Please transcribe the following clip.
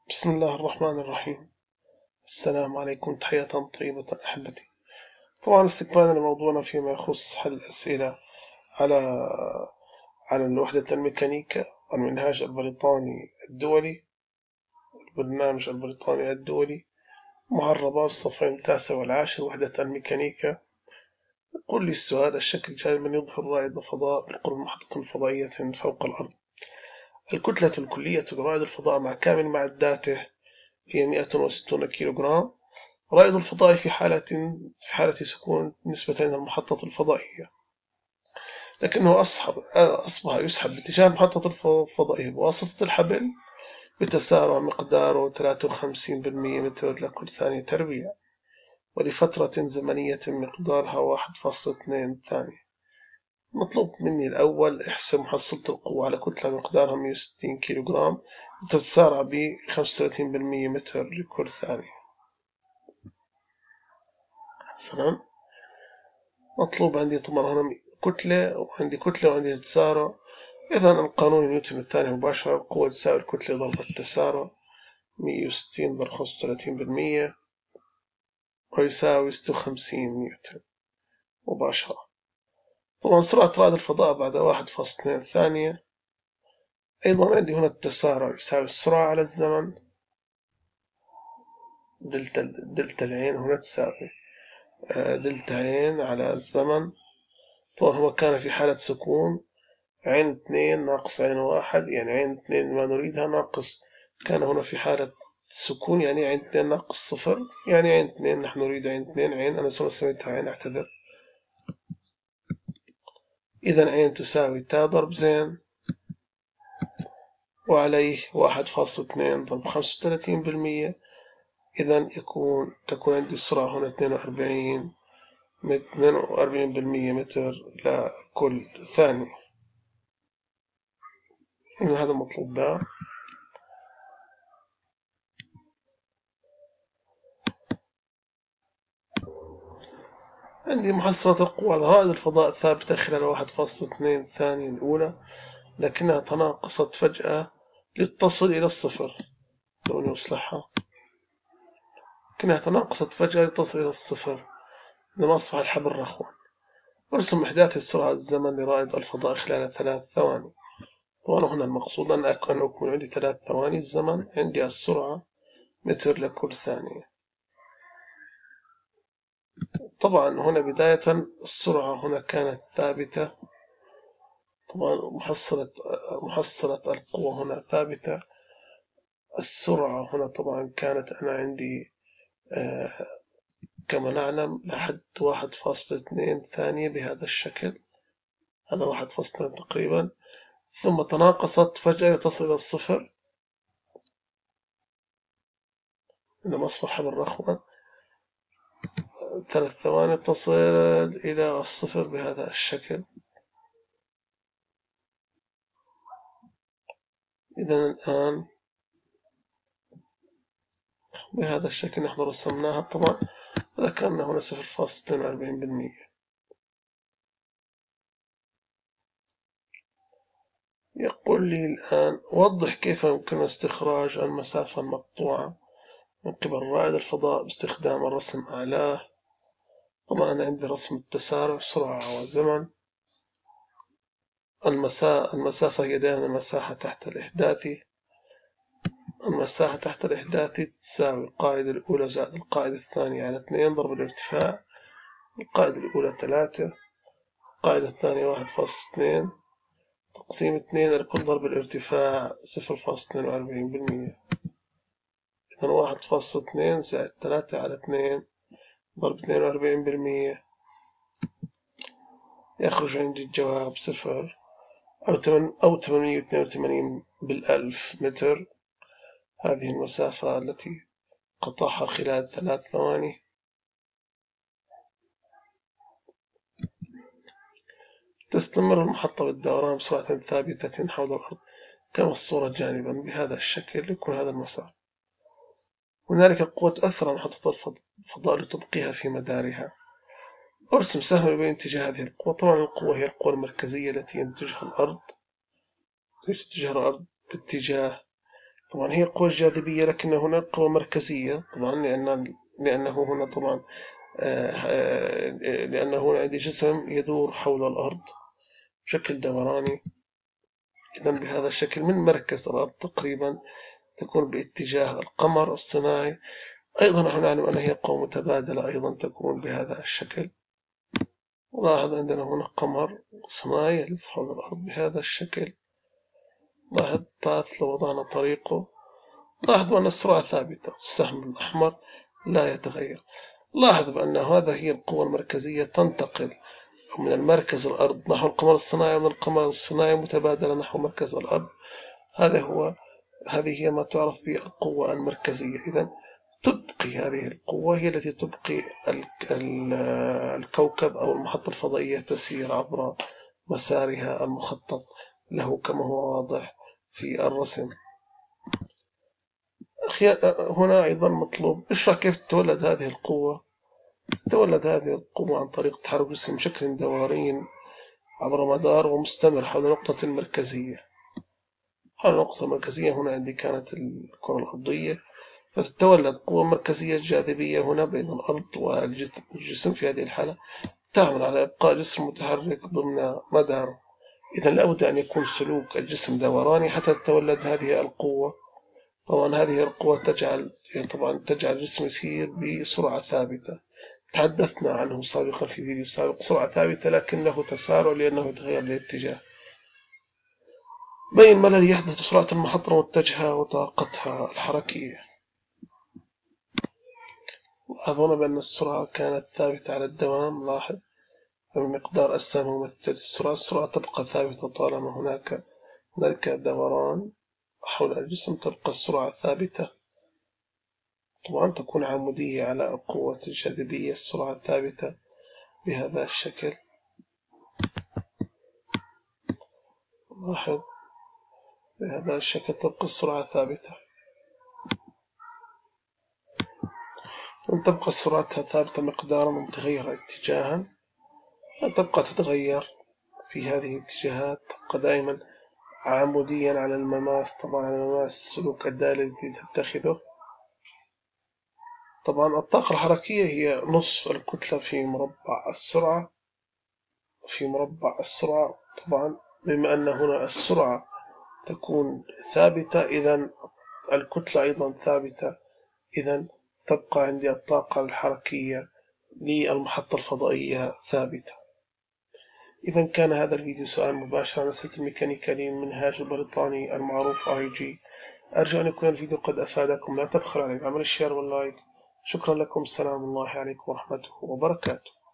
بسم الله الرحمن الرحيم. السلام عليكم تحية طيبة أحبتي. طبعا استكمالا لموضوعنا فيما يخص حل الأسئلة على الوحدة الميكانيكا المنهاج البريطاني الدولي، البرنامج البريطاني الدولي، معربات الصفحين 9 و10 وحدة الميكانيكا. يقول لي السؤال: الشكل الجاي من يظهر رائد الفضاء بالقرب من محطة فضائية فوق الأرض. الكتلة الكلية لرائد الفضاء مع كامل معداته هي 160 كيلوغرام. رائد الفضاء في حالة سكون نسبة إلى المحطة الفضائية، لكنه أصبح يسحب باتجاه المحطة الفضائية بواسطة الحبل بتسارع مقداره 53% متر لكل ثانية تربيع، ولفترة زمنية مقدارها 1.2 ثانية. مطلوب مني الأول احسب محصلة القوة على كتلة مقدارها 160 كيلوغرام تتسارع ب 35% متر لكل ثانية. حسنا، مطلوب عندي طبعا هنا كتلة وعندي تسارع. إذا القانون نيوتن الثاني مباشرة: القوة تساوي الكتلة ضرب التسارع، 160 ضرب 35% ويساوي 56 نيوتن مباشرة. طبعا سرعة رائد الفضاء بعد 1.2 ثانية. أيضا عندي هنا التسارع يساوي السرعة على الزمن، دلتا العين هنا تساوي دلتا عين على الزمن. طبعا هو كان في حالة سكون، عين 2 ناقص عين 1، يعني عين 2 ما نريدها ناقص، كان هنا في حالة سكون يعني عين 2 ناقص 0، يعني عين 2 نحن نريد عين 2 عين، أنا سميتها عين، أعتذر. إذا عين تساوي تا ضرب زين وعليه 1.2 ضرب 35%. إذا تكون عندي السرعة هنا 42% متر لكل ثانية. إذا هذا مطلوب به. عندي محصلة القوى على رائد الفضاء ثابتة خلال 1.2 ثانية الأولى، لكنها تناقصت فجأة لتصل إلى الصفر. دعوني أصلحها. لكنها تناقصت فجأة لتصل إلى الصفر عندما أصبح الحبل رخوا. ارسم إحداث السرعة الزمن لرائد الفضاء خلال 3 ثواني. طبعا هنا المقصود أن أكون عندي 3 ثواني الزمن، عندي السرعة متر لكل ثانية. طبعا هنا بداية السرعة هنا كانت ثابتة، طبعا محصلة القوة هنا ثابتة. السرعة هنا طبعا كانت أنا عندي كما نعلم لحد 1.2 ثانية بهذا الشكل، هذا 1.2 تقريبا، ثم تناقصت فجأة لتصل إلى الصفر عندما أصبح بالرخوة. 3 ثواني تصل إلى الصفر بهذا الشكل. إذا الآن بهذا الشكل نحن رسمناها. طبعا ذكرنا هنا 0.42%. يقول لي الآن: وضح كيف يمكن استخراج المسافة المقطوعة من قبل رائد الفضاء باستخدام الرسم أعلاه. طبعا أنا عندي رسم التسارع، سرعة وزمن. المسافة هي دائما المساحة تحت الإحداثي. المساحة تحت الإحداثي تساوي القاعدة الأولى زائد القاعدة الثانية على 2 ضرب الارتفاع. القاعدة الأولى 3، القاعدة الثانية 1.2 تقسيم 2 لكل ضرب الارتفاع 0.42%. إذا 1.2 زائد 3 على 2 ضرب 42% يخرج عندي الجواب 0 أو 882 بالألف متر. هذه المسافة التي قطعها خلال 3 ثواني. تستمر المحطة بالدوران بسرعة ثابتة حول الأرض كما الصورة جانبا بهذا الشكل، يكون هذا المسار. هنالك قوة تؤثر على محطة الفضاء لتبقيها في مدارها. أرسم سهم يبين اتجاه هذه القوة. طبعا القوة هي القوة المركزية التي تتجه الأرض باتجاه طبعا هي قوى الجاذبية، لكن هناك قوة مركزية طبعا، لأنه هنا طبعا لأنه هنا عندي جسم يدور حول الأرض بشكل دوراني. إذا بهذا الشكل من مركز الأرض تقريبا تكون باتجاه القمر الصناعي. أيضا نحن نعلم أن هي قوة متبادلة أيضا تكون بهذا الشكل. لاحظ عندنا هنا قمر صناعي يلف حول الأرض بهذا الشكل. لاحظ باث لو وضعنا طريقه، لاحظوا أن السرعة ثابتة، السهم الأحمر لا يتغير. لاحظ بأن هذا هي القوة المركزية تنتقل من المركز الأرض نحو القمر الصناعي، ومن القمر الصناعي متبادلة نحو مركز الأرض. هذه هي ما تعرف بالقوة المركزية. إذن تبقي هذه القوة هي التي تبقي الكوكب أو المحطة الفضائية تسير عبر مسارها المخطط له كما هو واضح في الرسم. هنا أيضا مطلوب اشرح كيف تتولد هذه القوة. تتولد هذه القوة عن طريق تحرك الجسم بشكل دوري عبر مدار ومستمر حول نقطة مركزية. حول النقطة المركزية هنا عندي كانت الكرة الأرضية، فتتولد قوة مركزية جاذبية هنا بين الأرض والجسم. في هذه الحالة تعمل على إبقاء جسم متحرك ضمن مدار. إذا لابد أن يكون سلوك الجسم دوراني حتى تتولد هذه القوة. طبعا هذه القوة تجعل الجسم يسير بسرعة ثابتة. تحدثنا عنه سابقا في فيديو سابق، سرعة ثابتة لكن له تسارع لأنه يتغير الاتجاه. بين ما الذي يحدث بسرعة المحطة المتجهة وطاقتها الحركية. أظن بأن السرعة كانت ثابتة على الدوام. لاحظ بمقدار السهم ممثل السرعة تبقى ثابتة طالما هناك دوران حول الجسم، تبقى السرعة ثابتة. طبعا تكون عمودية على قوة الجاذبية، السرعة ثابتة بهذا الشكل. لاحظ بهذا الشكل تبقى السرعة ثابتة. أن تبقى سرعتها ثابتة مقدارا من تغير اتجاها، تبقى تتغير في هذه الاتجاهات، تبقى دائما عموديا على المماس. طبعا على المماس السلوك الدالي الذي تتخذه. طبعا الطاقة الحركية هي نصف الكتلة في مربع السرعة. طبعا بما أن هنا السرعة تكون ثابتة، إذن الكتلة أيضا ثابتة. إذن تبقى عندي الطاقة الحركية للمحطة الفضائية ثابتة. إذا كان هذا الفيديو سؤال مباشر عن أسئلة الميكانيكا للمنهاج البريطاني المعروف IG. أرجو أن يكون الفيديو قد أفادكم. لا تبخل علي بعمل الشير واللايك. شكرا لكم. السلام الله عليكم ورحمته وبركاته.